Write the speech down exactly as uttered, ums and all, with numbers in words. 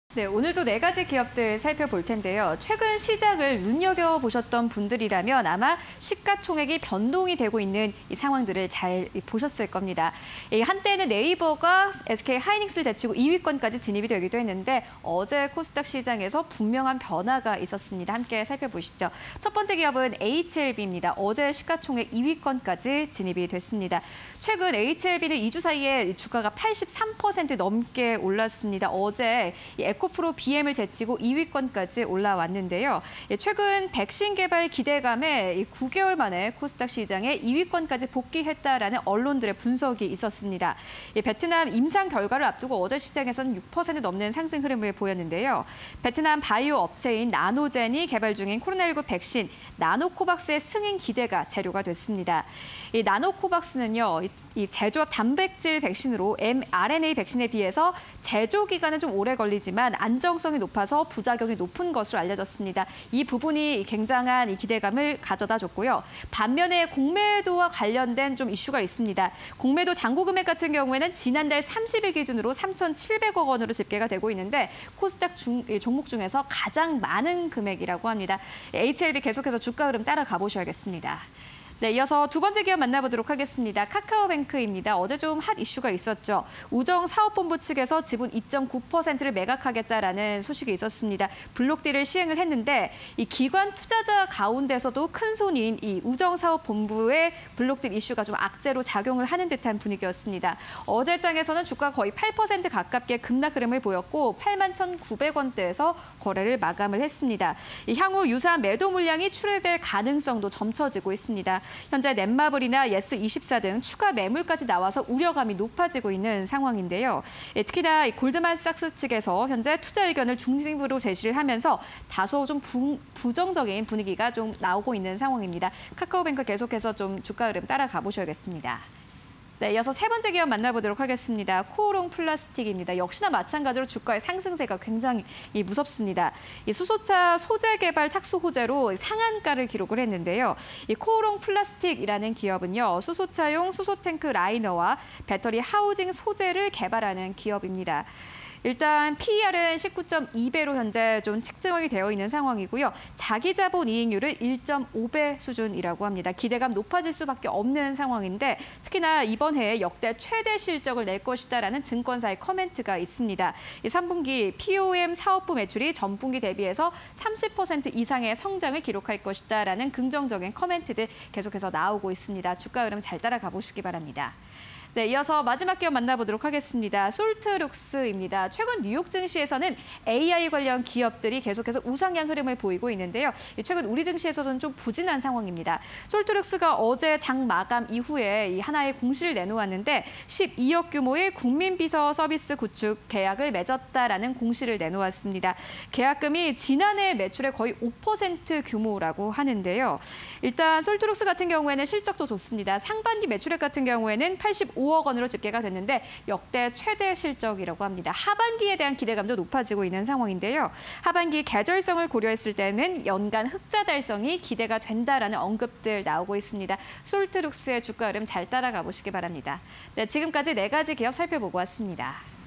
네, 오늘도 네 가지 기업들 살펴볼 텐데요. 최근 시장을 눈여겨보셨던 분들이라면 아마 시가총액이 변동이 되고 있는 이 상황들을 잘 보셨을 겁니다. 한때는 네이버가 에스케이하이닉스를 제치고 이 위권까지 진입이 되기도 했는데 어제 코스닥 시장에서 분명한 변화가 있었습니다. 함께 살펴보시죠. 첫 번째 기업은 에이치엘비입니다. 어제 시가총액 이 위권까지 진입이 됐습니다. 최근 에이치엘비는 이 주 사이에 주가가 팔십삼 퍼센트 넘게 올랐습니다. 어제 이 에코프로 비엠을 제치고 이 위권까지 올라왔는데요. 최근 백신 개발 기대감에 구 개월 만에 코스닥 시장에 이 위권까지 복귀했다라는 언론들의 분석이 있었습니다. 베트남 임상 결과를 앞두고 어제 시장에서는 육 퍼센트 넘는 상승 흐름을 보였는데요. 베트남 바이오 업체인 나노젠이 개발 중인 코로나십구 백신 나노코박스의 승인 기대가 재료가 됐습니다. 이 나노코박스는요, 이 제조업 단백질 백신으로 엠알엔에이 백신에 비해서 제조 기간은 좀 오래 걸리지만 안정성이 높아서 부작용이 높은 것으로 알려졌습니다. 이 부분이 굉장한 이 기대감을 가져다 줬고요. 반면에 공매도와 관련된 좀 이슈가 있습니다. 공매도 잔고 금액 같은 경우에는 지난달 삼십 일 기준으로 삼천칠백억 원으로 집계가 되고 있는데 코스닥 중, 종목 중에서 가장 많은 금액이라고 합니다. 에이치엘비 계속해서 주가 흐름 따라가 보셔야겠습니다. 네, 이어서 두 번째 기업 만나보도록 하겠습니다. 카카오뱅크입니다. 어제 좀 핫 이슈가 있었죠. 우정사업본부 측에서 지분 이 점 구 퍼센트를 매각하겠다라는 소식이 있었습니다. 블록딜을 시행을 했는데 이 기관 투자자 가운데서도 큰 손인 이 우정사업본부의 블록딜 이슈가 좀 악재로 작용을 하는 듯한 분위기였습니다. 어제장에서는 주가 거의 팔 퍼센트 가깝게 급락 흐름을 보였고 팔만 천구백 원대에서 거래를 마감을 했습니다. 이 향후 유사한 매도 물량이 출회될 가능성도 점쳐지고 있습니다. 현재 넷마블이나 예스 이십사 등 추가 매물까지 나와서 우려감이 높아지고 있는 상황인데요. 특히나 골드만삭스 측에서 현재 투자 의견을 중립으로 제시를 하면서 다소 좀 부, 부정적인 분위기가 좀 나오고 있는 상황입니다. 카카오뱅크 계속해서 좀 주가 흐름 따라가 보셔야겠습니다. 네, 이어서 세 번째 기업 만나보도록 하겠습니다. 코오롱 플라스틱입니다. 역시나 마찬가지로 주가의 상승세가 굉장히 무섭습니다. 이 수소차 소재 개발 착수 호재로 상한가를 기록을 했는데요. 이 코오롱 플라스틱이라는 기업은요, 수소차용 수소탱크 라이너와 배터리 하우징 소재를 개발하는 기업입니다. 일단 피이알은 십구 점 이 배로 현재 좀 책정이 되어 있는 상황이고요. 자기 자본 이익률은 일 점 오 배 수준이라고 합니다. 기대감 높아질 수밖에 없는 상황인데 특히나 이번 해에 역대 최대 실적을 낼 것이다라는 증권사의 커멘트가 있습니다. 이 삼 분기 피오엠 사업부 매출이 전분기 대비해서 삼십 퍼센트 이상의 성장을 기록할 것이다라는 긍정적인 커멘트들 계속해서 나오고 있습니다. 주가 흐름 잘 따라가 보시기 바랍니다. 네, 이어서 마지막 기업 만나보도록 하겠습니다. 솔트룩스입니다. 최근 뉴욕 증시에서는 에이아이 관련 기업들이 계속해서 우상향 흐름을 보이고 있는데요. 최근 우리 증시에서는 좀 부진한 상황입니다. 솔트룩스가 어제 장 마감 이후에 이 하나의 공시를 내놓았는데 십이억 규모의 국민비서 서비스 구축 계약을 맺었다라는 공시를 내놓았습니다. 계약금이 지난해 매출의 거의 오 퍼센트 규모라고 하는데요. 일단 솔트룩스 같은 경우에는 실적도 좋습니다. 상반기 매출액 같은 경우에는 팔십오억 원으로 집계가 됐는데 역대 최대 실적이라고 합니다. 하반기에 대한 기대감도 높아지고 있는 상황인데요. 하반기 계절성을 고려했을 때는 연간 흑자 달성이 기대가 된다라는 언급들 나오고 있습니다. 솔트룩스의 주가 흐름 잘 따라가 보시기 바랍니다. 네, 지금까지 네 가지 기업 살펴보고 왔습니다.